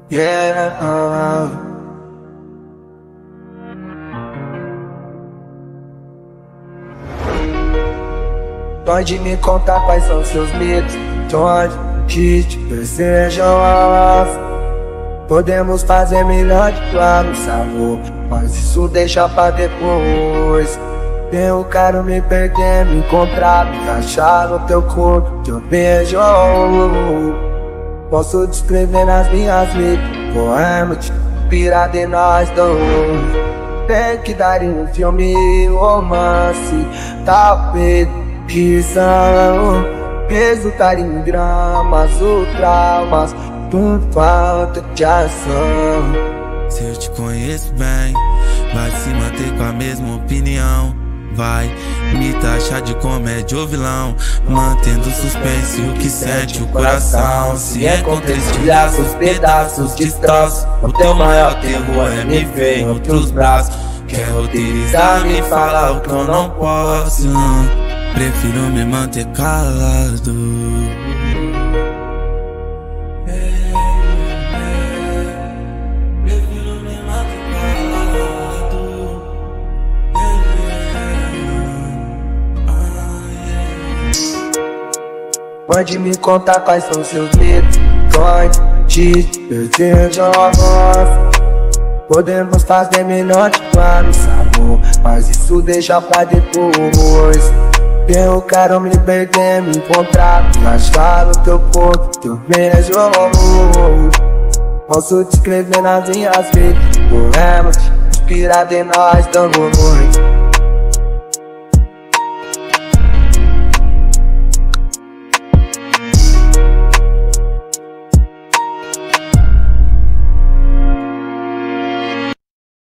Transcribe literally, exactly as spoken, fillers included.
Yeah. Pode me contar quais são seus medos, onde que te desejam. Podemos fazer melhor de plano, sabor, mas isso deixa pra depois. Eu quero me perder, me encontrar, me achar no teu corpo, teu beijo. Posso descrever nas minhas letras, poema de inspirado em nós dois. Tem que dar em um filme, romance, talvez risão. Resultar em dramas ou traumas por falta de ação. Se eu te conheço bem, vai se manter com a mesma opinião. Vai me taxar de comédia ou vilão, mantendo suspense o que sente o coração. Se é contestilhar seus pedaços, destroço. O teu maior terror é me ver em outros braços. Quer roteirizar, me falar o que eu não posso. Prefiro me manter calado. Pode me contar quais são seus medos, onde te desejam. Podemos fazer melhor de plano, sabor, mas isso deixa pra depois. Eu quero me perder, me encontrar, me achar no teu corpo, teu beijo. Posso te escrever nas minhas letras, poemas inspirado em nós dois.